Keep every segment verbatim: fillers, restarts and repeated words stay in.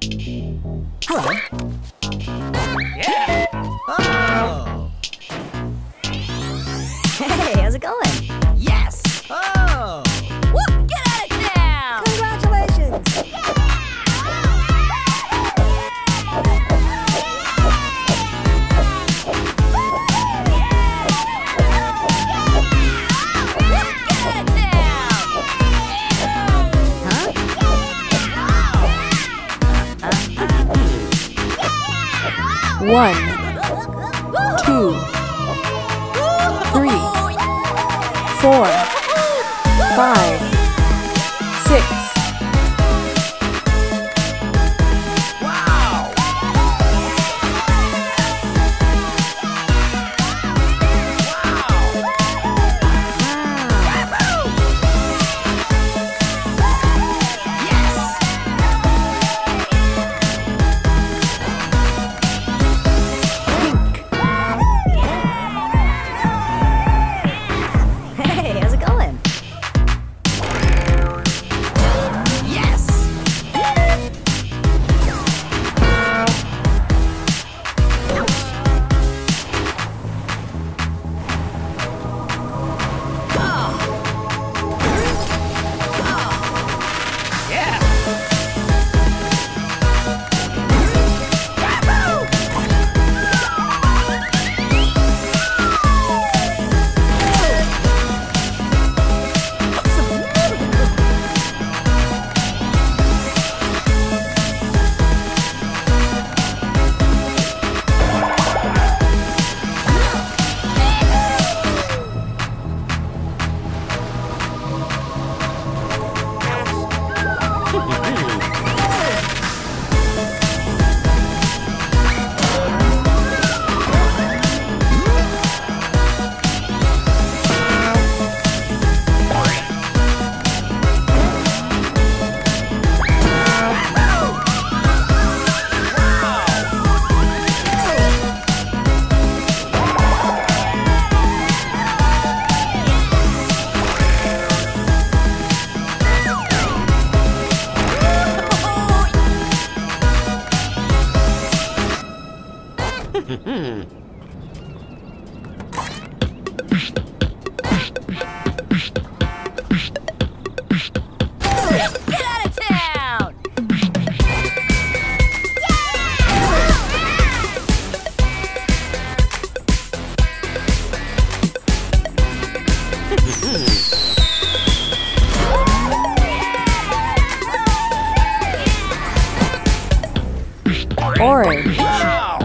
Hello. Yeah. Oh. Hey, how's it going? Yes. Oh. Woo, get out of town. Congratulations. One, two, three, four, five, six. Wow. Hey, how's it going? Yes. Yeah. Get out of town. Orange. Wow.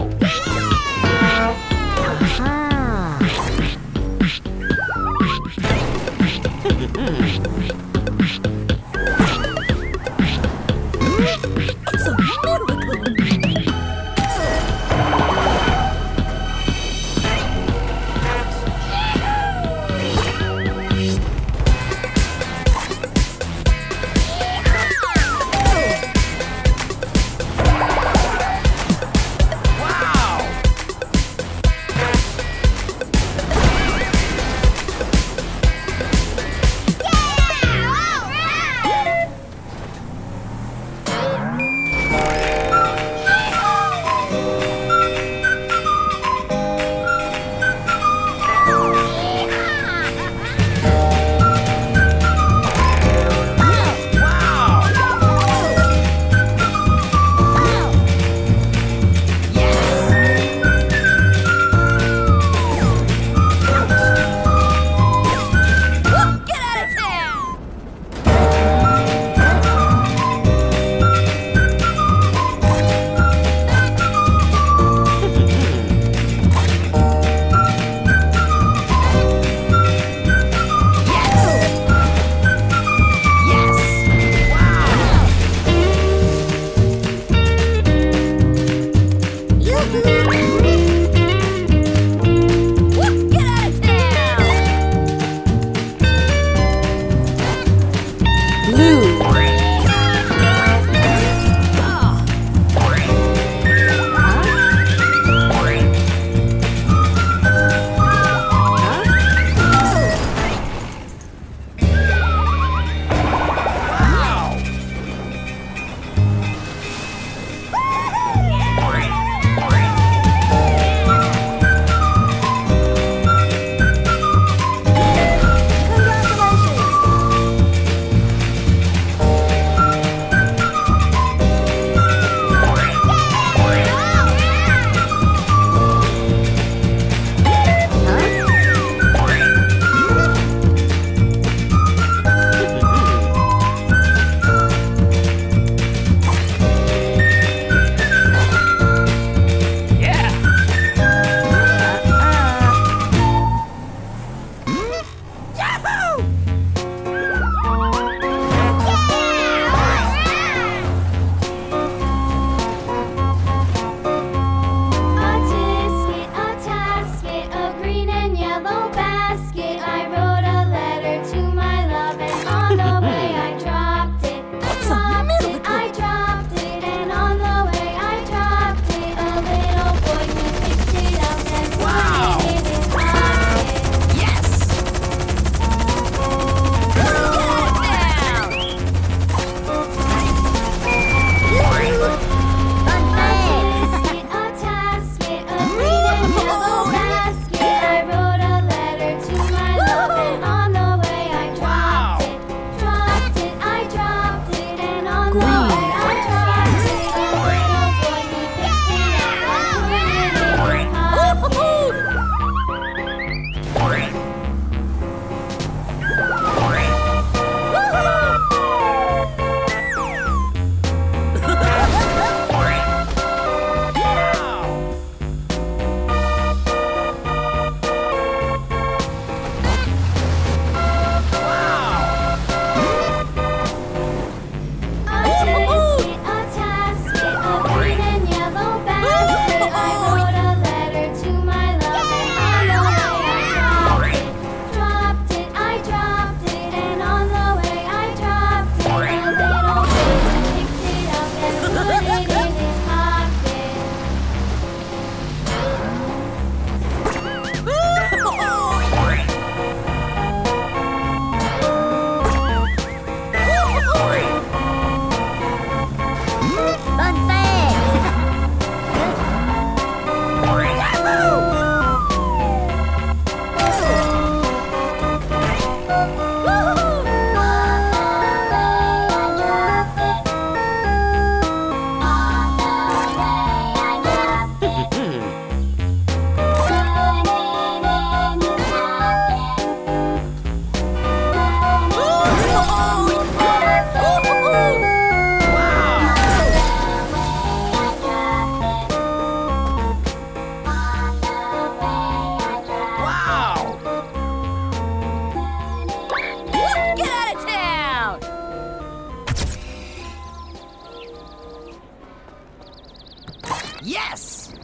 Yes!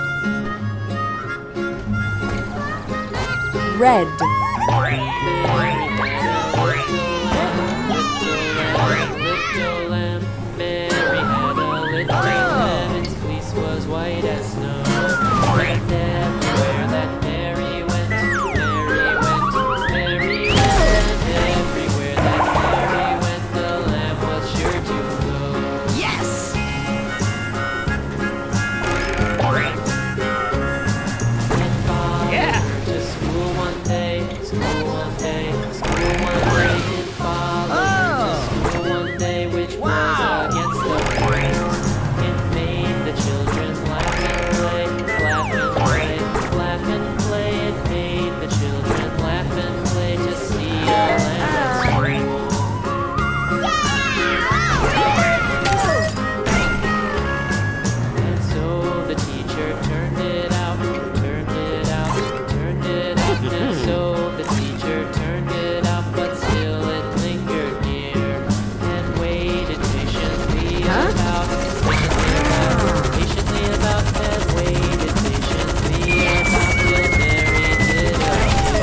Red. Little lamb, Mary had a little lamb. Its fleece was white as snow. And everywhere that Mary went, Mary went, Mary went. And everywhere that Mary went, the lamb was sure to go. Yes! And Father Yeah. went to school one day, school one day, school one day. And Father went to school one day, which Wow. was against the grain. It made the children laugh and play, laugh and play, laugh and play. It made the children laugh and play to see a lamb at school. And so the teacher turned it out, turned it out, turned it out. And so the teacher turned it out, but still it lingered near and waited patiently about, patiently about, patiently about, and waited patiently about till Mary did appear.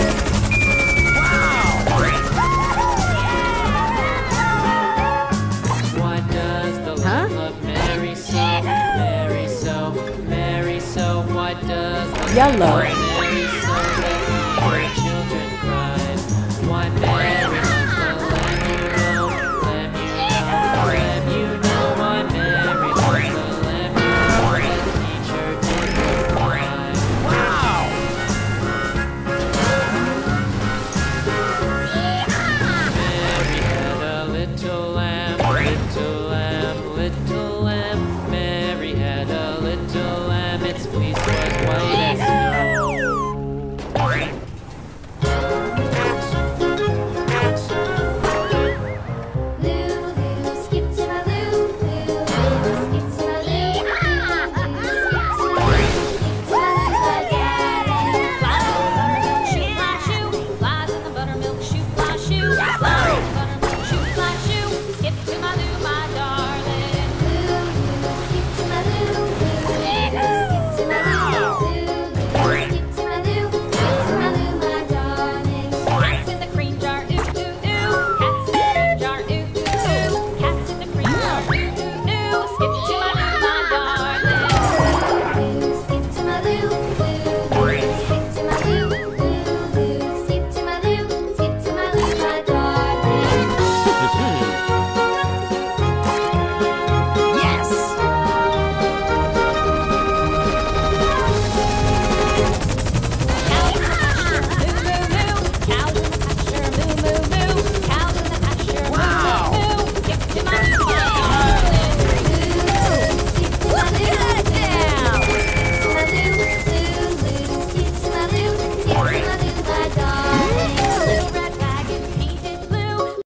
Why does the Lamb love Mary so? Mary so, Mary so. Why does the Lamb Yellow. love Mary so that we children cried? Why Mary loves the Lamb you know, Lamb you know, Lamb you know. Why Mary loves the Lamb you know, that teacher did reply. Wow! Mary had a little lamb, little lamb, little lamb. Mary had a little lamb, its fleece was white as snow. Loo, Loo, skip to my Loo, Loo, Loo, skip to